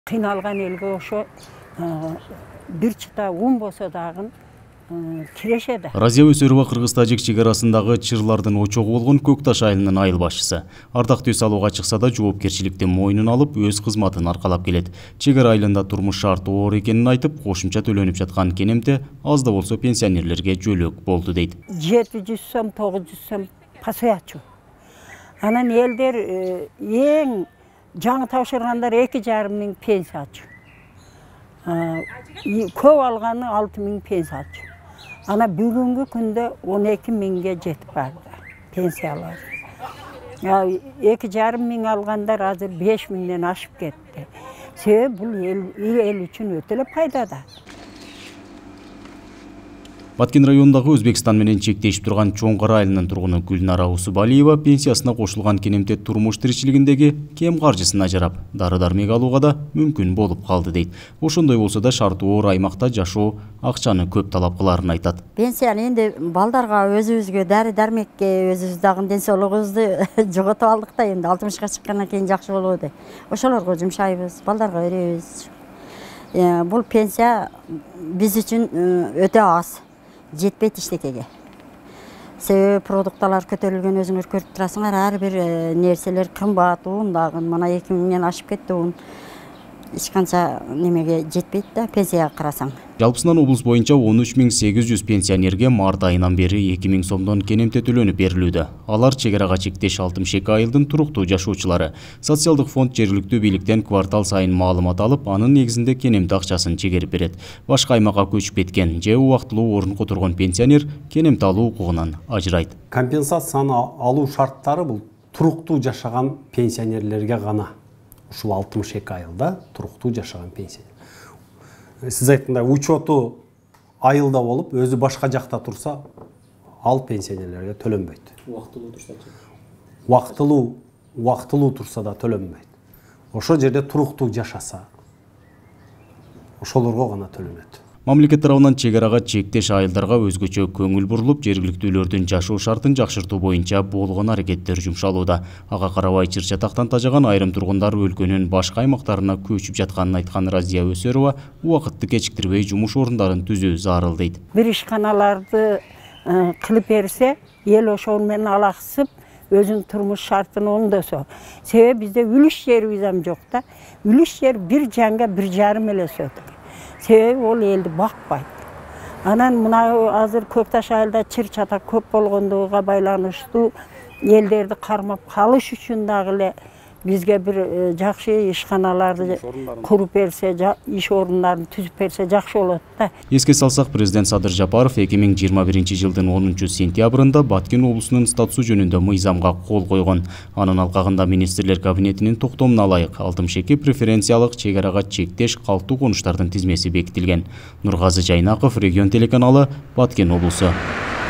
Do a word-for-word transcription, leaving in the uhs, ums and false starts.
Кыйналган элге ошо бир чыта ун болсо дагы кирешеди. Разия Өсөрова Кыргыз-Тажик чегарасындагы чырлардын очогу болгон Көкташ айылынын айыл башчысы. Ардактуу үй салууга чыкса да жоопкерчиликти мойнуна алып, өз кызматын аркалап келет. Чегара айылында турмуш шарты оор экенин айтып, кошумча төлөнүп жаткан кенемте аз да болсо пенсионерлерге жөлөк болду дейт. жети жүз сом, тогуз жүз сом пасыячу. Анан элдер эң жаңы тапшыргандар эки жарым миң пенсия алчу. Көп алганы алты миң пенсия алчу. Ана бүгүнкү күндө он эки миңге жетип барды пенсиялар. эки жарым миң алгандар азыр беш миңден ашып кетти. Себеби бул эл үчүн өтө эле пайдада. Баткен районундагы Өзбекстан менен чектешип турган Чоңкара айылынын тургуну Гүлнара Усубалиева пенсиясына кошулган кенемте турмуш тиричилигиндеги кем каржысына жарап, дары-дармек алууга да мүмкүн болуп калды дейт. Ошондой болсо да шарты оор аймакта жашоо акчаны көп талап кыларын айтат. Пенсияны энди балдарга, өзүбүзгө, дары-дармекке, өзүбүз дагы ден соолугубузду жоготуп алдык да, энди алтымышка чыккандан кийин жакшы болобу деп. Ошолорго жумшайбыз, балдарга беребиз. Бул пенсия биз үчүн өтө аз. Жетпейт иштекеге. Себеби продукталар көтөрүлгөн, өзүңөр көрүп турасыңар, ар бир нерселер кымбат, ун дагы мына эки миңден ашып кетти, ун эч канча немеге жетпейт да пенсияга карасаң. Жалпысынан облус боюнча он үч миң сегиз жүз пенсионерге март айынан бери эки миң сомдон кенемте төлөнүп берилүүдө. Алар чегарага чектеш алтымыш эки айылдын туруктуу жашоочулары. Социалдык фонд жергиликтүү бийликтен квартал сайын маалымат алып, анын негизинде кенемте акчасын чегерип берет. Башка аймакка көчүп кеткен же убактылуу орун которгон пенсионер кенемте алуу укугунан ажырайт. Компенсацияны алуу шарттары бул туруктуу жашаган пенсионерлерге гана. Ушул алтымыш эки айылда туруктуу жашаган пенсионер. Сиз айткандай учету айылда болуп, өзү башка жакта турса, ал пенсионерлерге төлөнбөйт. Убактылуу турса-чы? Убактылуу, убактылуу турса да төлөнбөйт. Ошол жерде туруктуу жашаса, ошолорго гана төлөнөт. Мамлекет тарабынан чегарага чектеш айылдарга өзгөчө көңүл бурулуп, жергиликтүүлөрдүн жашоо шартын жакшыртуу боюнча болгон аракеттер жумшалууда. Ага карабай чыр-чатактан тажаган айрым тургундар өлкөнүн башка аймактарына көчүп жатканын айткан Разия Өсөрова убакытты кечиктирбей жумуш орундарын түзүү зарыл дейт. Бир ишканаларды кылып берсе, эл ошол менен алаксып, өзүнүн турмуш шартын оңдосо. Себеби бизде үлүш жерибиз ам жок да. Үлүш жер бир жанга бир жарым эле өсөт. Себеби ол элди бакпайт. Анан мына азыр Көкташ айылда чыр-чатак көп болгондугуга байланыштуу элдерди кармап калыш үчүн дагы эле бизге бир жакшы ишканаларды куруп берсе, иш орундарын түзүп берсе жакшы болот да. Эске салсак, президент Садыр Жапаров эки миң жыйырма биринчи жылдын онунчу сентябрында Баткен облусунун статусу жөнүндө мыйзамга кол койгон. Анын алкагында министрлер кабинетинин токтомуна ылайык алтымыш эки преференциялык чегарага чектеш калктуу конуштардын тизмеси бекитилген. Нургазы Жайнаков, Регион телеканалы, Баткен облусу.